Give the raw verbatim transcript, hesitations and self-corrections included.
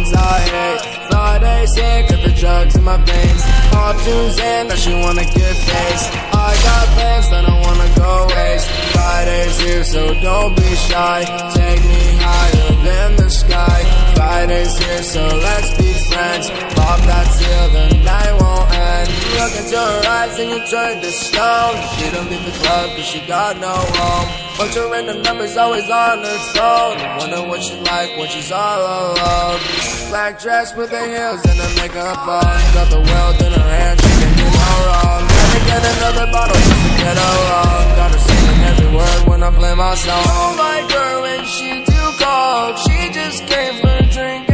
ones I hate. Friday's here, got the drugs in my veins. All tunes in, that she wanna get faced. I got plans that I wanna go waste. Friday's here, so don't be shy. Take me higher than the sky. Friday's here, so let's be friends. Pop that till the night won't end. Look into her eyes and you turn to stone. She don't leave the club cause she got no home. Bunch of random numbers always on her phone. Wonder what she's like when she's all alone. Black dress with her heels and her makeup on. Got the world in her hand, she can do no wrong. Gotta get another bottle just to get along. Got her singing every word when I play my song. Don't like her when she too cold. She just came for a drink.